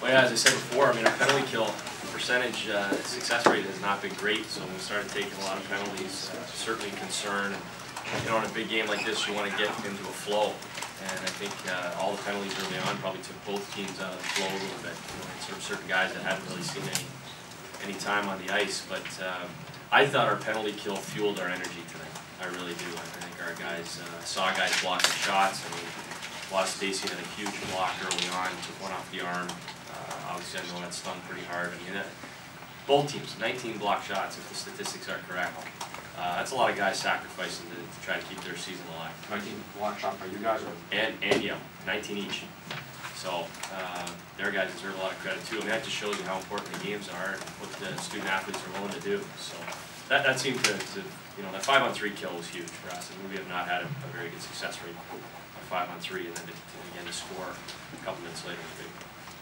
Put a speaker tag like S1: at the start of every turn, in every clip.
S1: Well, yeah, as I said before, I mean, our penalty kill percentage, success rate has not been great, so when we started taking a lot of penalties, certainly concern. And, on a big game like this, you want to get into a flow. And I think all the penalties early on probably took both teams out of the flow a little bit. Sort of certain guys that hadn't really seen any time on the ice, but I thought our penalty kill fueled our energy tonight. I really do. I think our guys saw guys blocking shots. I mean, Stacey had a huge block early on, took one off the arm. Obviously, I know that stung pretty hard. I mean, both teams, 19 block shots, if the statistics are correct. That's a lot of guys sacrificing to try to keep their season alive.
S2: 19 block shots by you guys, or?
S1: And Yale, 19 each. So their guys deserve a lot of credit too. I mean, that just shows you how important the games are and what the student athletes are willing to do. So that seemed to that 5-on-3 kill was huge for us. I mean, we have not had a very good success rate on 5-on-3, and then again to score a couple minutes later was big.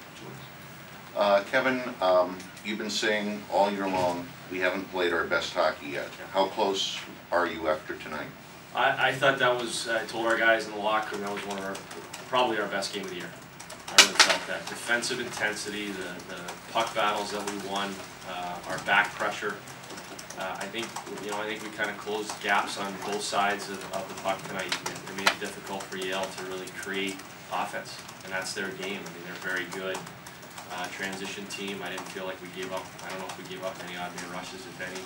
S3: Kevin, you've been saying all year long we haven't played our best hockey yet.
S1: Yeah.
S3: How close are you after tonight?
S1: I thought that was, I told our guys in the locker room, that was probably our best game of the year. I really felt that. Defensive intensity, the puck battles that we won, our back pressure. I think we kind of closed gaps on both sides of the puck tonight. It made it difficult for Yale to really create offense, and that's their game. I mean, they're very good. Transition team. I didn't feel like we gave up. I don't know if we gave up any odd man rushes, if any.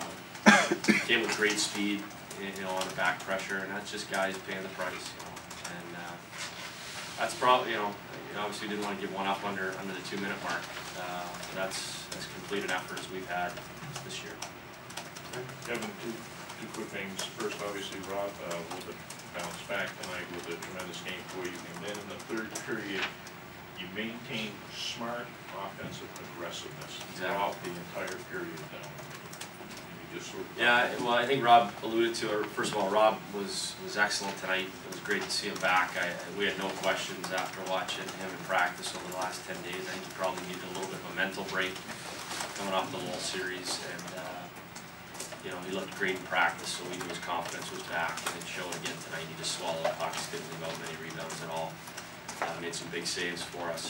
S1: Came with great speed, on the back pressure, and that's just guys paying the price. And that's probably, obviously we didn't want to give one up under the 2-minute mark. That's as complete an effort as we've had this year.
S4: Kevin, two quick things. First, obviously, Rob a little bit bounced back tonight with a tremendous game for you, and then in the third period, you maintained smart offensive aggressiveness throughout the entire period.
S1: Yeah, well, I think Rob alluded to it. First of all, Rob was excellent tonight. It was great to see him back. We had no questions after watching him in practice over the last 10 days. I think he probably needed a little bit of a mental break coming off the Yale series, and he looked great in practice, so we knew his confidence was back, and it showed again tonight. He just swallowed pucks, didn't leave out many rebounds at all. Made some big saves for us.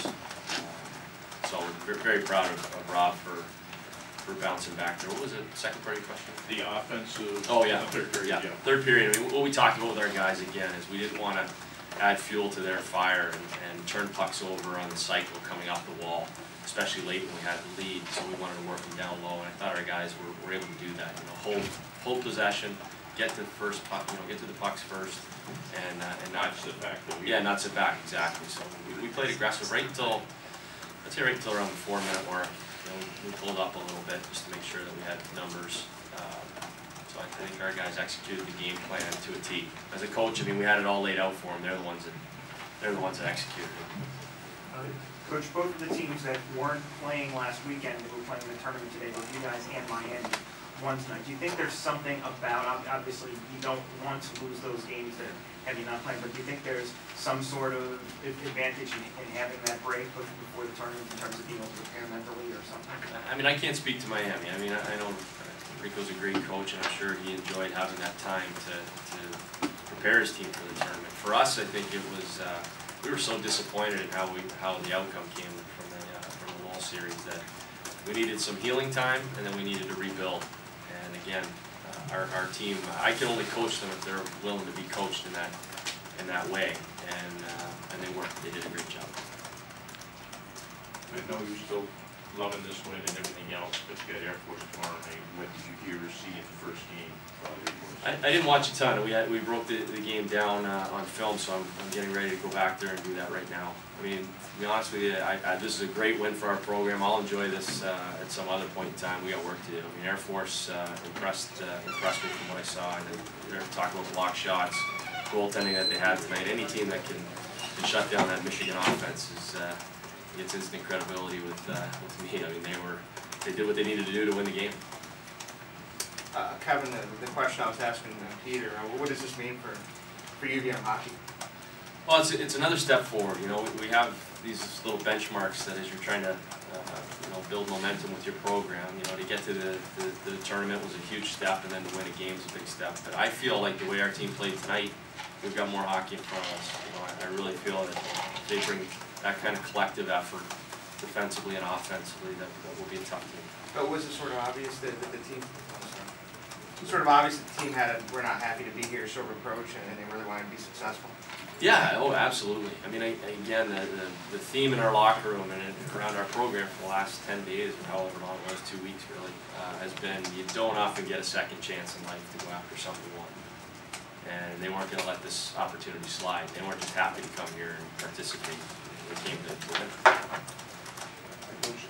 S1: So we're very proud of Rob for bouncing back there. What was the second part of your question?
S4: The offensive.
S1: Oh yeah,
S4: third period.
S1: Yeah, third period. I mean, what we talked about with our guys again is we didn't want to add fuel to their fire and turn pucks over on the cycle coming off the wall, especially late when we had the lead. So we wanted to work them down low, and I thought our guys were able to do that. Hold possession, get to the first puck, get to the pucks first, and not sit back. Not sit back, exactly. So we played aggressive right until, I'd say right until around the 4-minute mark. We pulled up a little bit just to make sure that we had numbers. So I think our guys executed the game plan to a T. As a coach, I mean, we had it all laid out for them. They're the ones that executed it.
S5: Coach, both of the teams that weren't playing last weekend, that were playing in the tournament today, both you guys and Miami, won tonight. Do you think there's something about, obviously you don't want to lose those games that have you not playing, but do you think there's some sort of advantage in having that break before the tournament in terms of being able to prepare mentally or something?
S1: I mean, I can't speak to Miami. I mean, I know Rico's a great coach, and I'm sure he enjoyed having that time to prepare his team for the tournament. For us, I think it was, we were so disappointed in how the outcome came from the Yale series that we needed some healing time, and then we needed to rebuild. And again, our team, I can only coach them if they're willing to be coached in that way, and they worked. They did a great job.
S4: I know you're still loving this win and everything else, but you got Air Force tomorrow night. What did you hear or see in the first game?
S1: I didn't watch a ton. We broke the game down on film, so I'm getting ready to go back there and do that right now. I mean, to be honest with you, this is a great win for our program. I'll enjoy this at some other point in time. We got work to do. I mean, Air Force impressed me from what I saw. And they're talking about block shots, goaltending that they had tonight. Any team that can shut down that Michigan offense gets instant credibility with me. I mean, they did what they needed to do to win the game.
S6: Kevin, the question I was asking Peter, what does this mean for UVM hockey?
S1: Well, it's another step forward. We have these little benchmarks that as you're trying to build momentum with your program, to get to the tournament was a huge step, and then to win a game is a big step. But I feel like the way our team played tonight, we've got more hockey in front of us. I really feel that they bring that kind of collective effort defensively and offensively, that will be a tough team.
S6: But was it sort of obvious that the team, sort of obvious that the team we're not happy to be here, sort of approach, and they really wanted to be successful?
S1: Yeah, oh, absolutely. I mean, again, the theme in our locker room and around our program for the last 10 days, or however long it was, 2 weeks really, has been you don't often get a second chance in life to go after something you want. And they weren't going to let this opportunity slide. They weren't just happy to come here and participate. They came to win.
S7: Coach,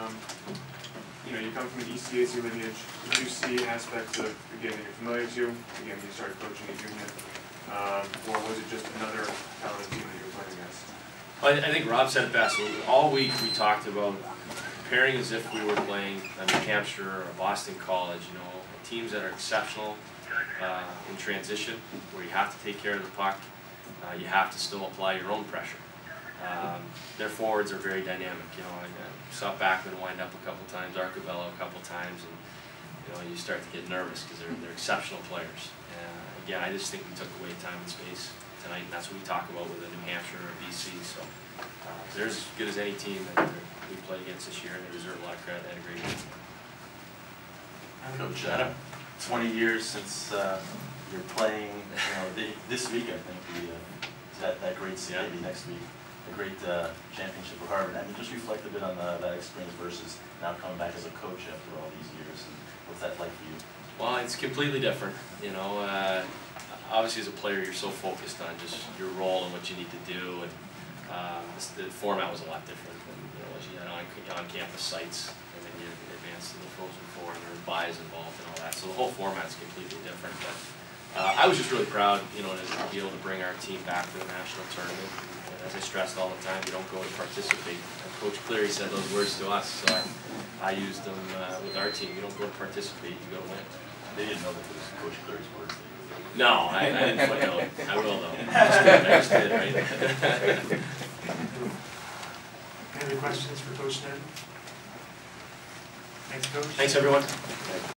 S7: you come from an ECAC lineage. Did you see aspects of the game that you're familiar to, the game that you started coaching at Union? Or was it just another talented team that you were playing against?
S1: Well, I think Rob said it best. All week we talked about preparing as if we were playing a New Hampshire or a Boston College, teams that are exceptional in transition, where you have to take care of the puck, you have to still apply your own pressure. Their forwards are very dynamic. I saw Backman wind up a couple times, Arcabello a couple times, and you start to get nervous because they're exceptional players. Again, I just think we took away time and space tonight, and that's what we talk about with a New Hampshire or BC. So they're as good as any team that we played against this year, and they deserve a lot of credit. They had a great game.
S8: Coach, 20 years since you're playing. This week I think that great city, maybe next week, a great championship for Harvard. I mean, just reflect a bit on that experience versus now coming back as a coach after all these years. And what's that like for you?
S1: Well, it's completely different. Obviously as a player you're so focused on just your role and what you need to do, and the format was a lot different than as you had on-campus sites, and then you advance to the Frozen Four, and there were buys involved and all that. So the whole format is completely different. But I was just really proud, to be able to bring our team back to the national tournament. And as I stressed all the time, you don't go to participate. And Coach Cleary said those words to us, so I used them with our team. You don't go to participate, you go to win.
S8: They didn't know that it was Coach Cleary's words.
S1: No, I didn't footnote. I will though. I just did, right?
S7: Any other questions for Coach Sneddon? Thanks, Coach.
S1: Thanks, everyone.